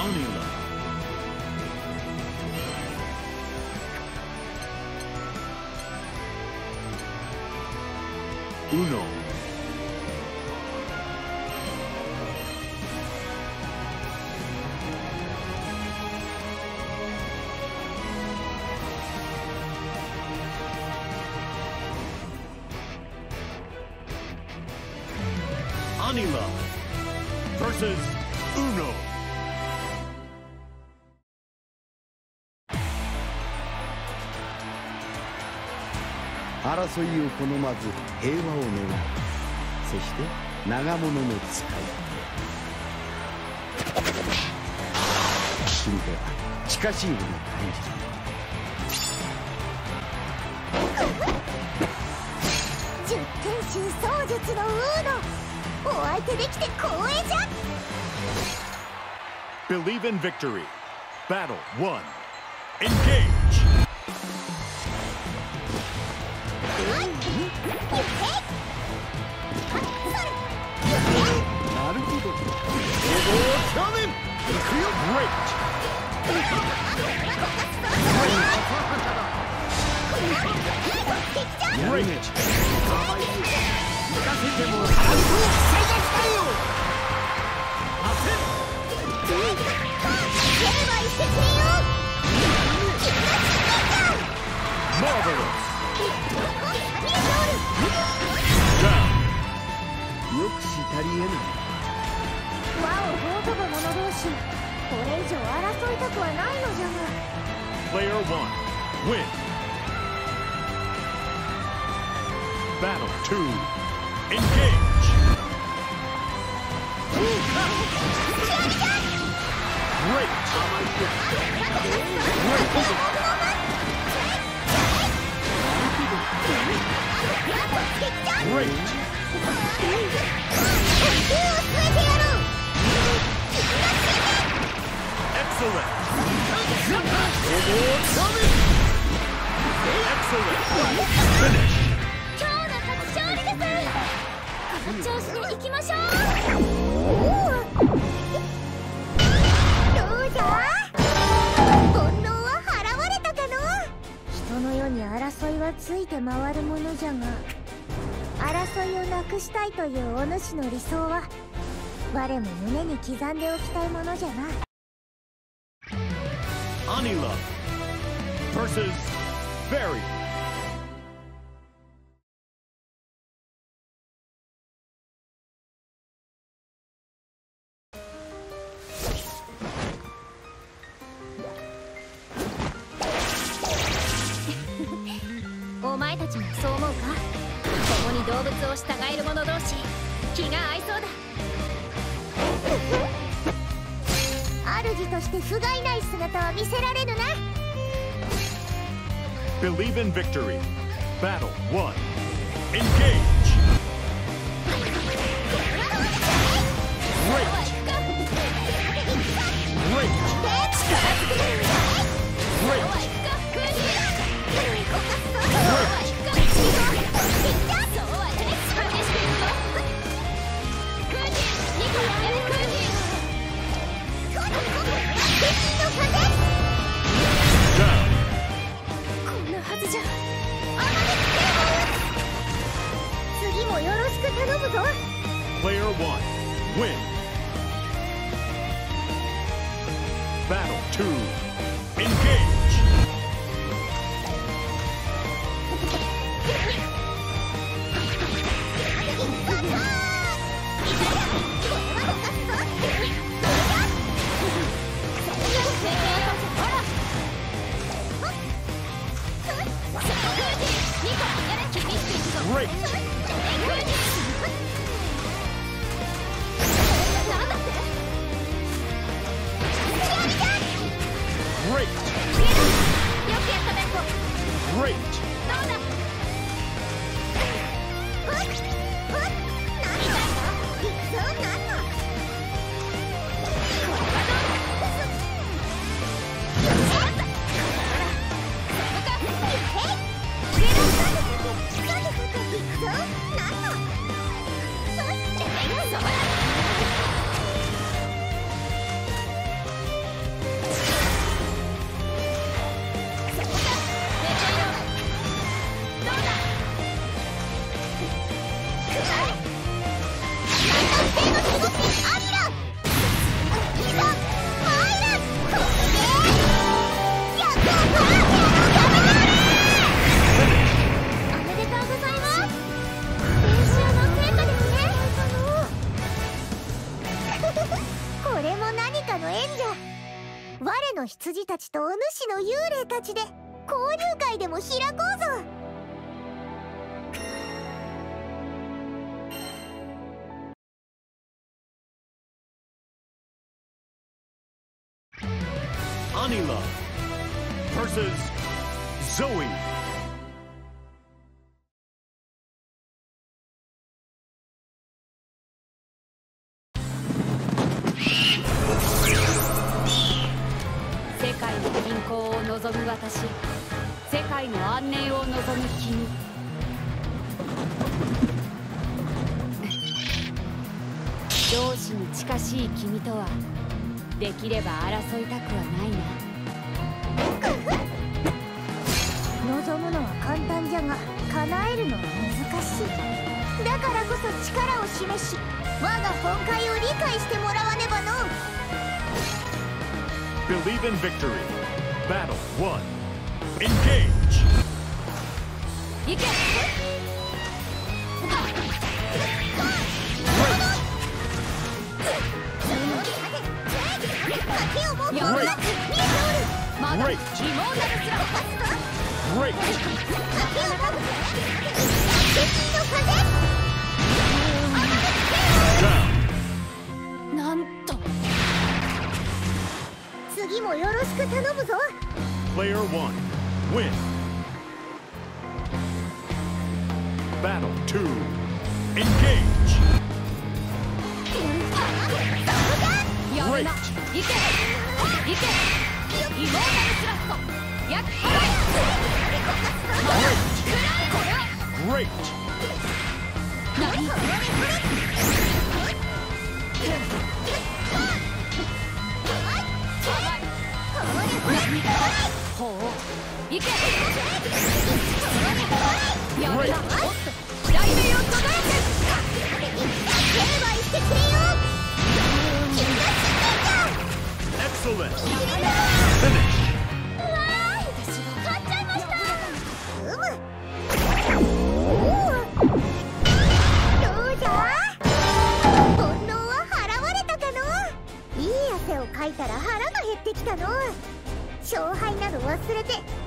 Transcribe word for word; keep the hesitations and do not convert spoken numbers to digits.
Anila. Uno. Anila versus Uno. 争いを好まず平和を願う。そして長物の使い手。君とは近しいものを感じる。 十天衆槍術のウーノ、お相手できて光栄じゃ。 Believe in victory. Battle one. Engage. なるほど。 Great. Great. よくしたりえない。 和を尊ぶ者同士、これ以上争いたくはないのじゃが。 Player one, win. Battle two, engage. Great. Great. Excellent. Excellent. Finish. 今日の初勝利です。この調子で行きましょう。どうじゃ。煩悩は払われたかの。人の世に争いはついて回るものじゃが、争いをなくしたいというお主の理想は我も胸に刻んでおきたいものじゃな。 Anila versus Barry. お前たちもそう思うか。共に動物を従える者同士、気が合いそうだ。主として不甲斐ない姿は見せられぬな。 Believe in victory. Battle one, engage. Great. Great. Great. Down. こんなはずじゃ。次もよろしく頼むぞ。 Player one, win. Battle two, engage. Great. Great. Great. Great. 羊たちとお主の幽霊たちで交流会でも開こうぞ。 Anila versus Zoe. 世界の均衡を望む私、世界の安寧を望む君。同志に近しい君とはできれば争いたくはないな。 望むのは簡単じゃが叶えるのは難しい。だからこそ力を示し、我が本懐を理解してもらわねばの。 Believe in victory. Battle one. Engage. 行け。やるな。まだ疑問なるすら。 Great. なんと。 次もよろしく頼むぞ。 Player one. Win. Battle two. Engage. やるな。行け。行け。イモータルスラット。やっ払え。 Great. 何。ほう。行け。やるな。雷鳴を届け。 成敗してくれよ。 Excellent. Finish. 私が勝っちゃいました。うむ。どうだ。煩悩は払われたかの。いい汗をかいたら腹が減ってきたの。勝敗など忘れて